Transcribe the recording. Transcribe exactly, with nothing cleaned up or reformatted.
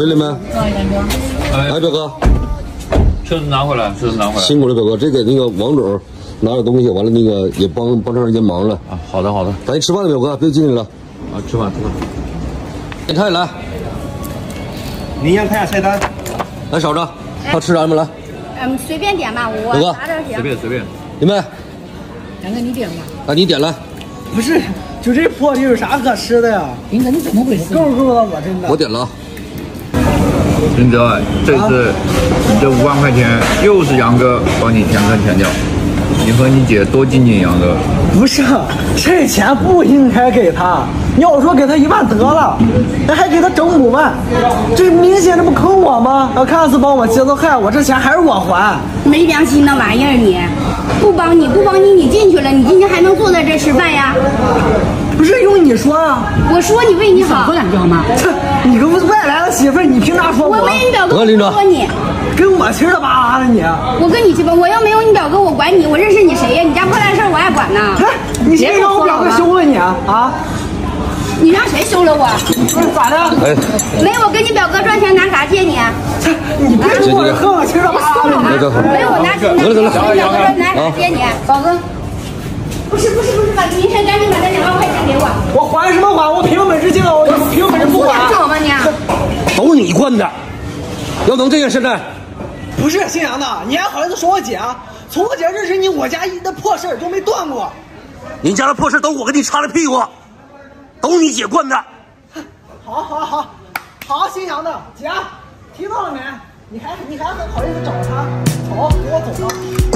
这里没？ 哎， 哎，表哥， 车子拿回来，车子拿回来。 辛苦了，表哥，这给那个王总拿点东西，完了那个也帮帮上一些忙了。 啊，好的好的， 赶紧吃饭了，表哥，别进去了。 啊，吃饭吃饭。 点菜来， 您先看下菜单。 来嫂子，他吃啥没来？ 嗯，随便点吧，我表哥啥都行。 随便随便。 你们， 两个你点吧。 啊，你点来。 不是，就这破地有啥可吃的呀？ 林哥，你怎么回事？ 够够了，我真的。 我点了。 林哲，这次你这五万块钱又是杨哥帮你填坑填掉，你和你姐多敬敬杨哥。 不是，这钱不应该给他。你要说给他一万得了，那还给他整五万，这明显这不坑我吗？要看似帮我节奏害我，这钱还是我还。 没良心的玩意儿你！不帮你不帮你，你进去了，你今天还能坐在这吃饭呀？ 不是用你说啊？ 我说你为你好， 说两句好吗？ 这你个外来的媳妇儿，你凭啥说我？ 我为你表哥， 得林哲说你， 跟我气儿巴拉的你。 我跟你去吧，我要没有你表哥，我管你，我认识你谁呀？你家破烂事儿我爱管呢。 哎，你谁让我表哥休了你啊？啊？ 你让谁休了我？ 不是咋的？ 哎， 没有我跟你表哥赚钱拿啥借你？ 这你别跟我和我气儿巴拉的。 来，走。 没有我拿钱拿得了得了跟表哥赚拿啥借你？宝哥，不是不是不是，把明天赶紧把那两万块钱给我。 我还什么还？我凭本事进了，我凭本事不还。 找吧你。 都你惯的，要能这样现在。 不是姓杨的，你还好意思说我姐啊？从我姐认识你，我家的破事儿都没断过。 你家的破事都我给你擦了屁股，都你姐惯的。 好，好，好，好，姓杨的姐，听到了没？你还你还好意思找他？走，跟我走吧。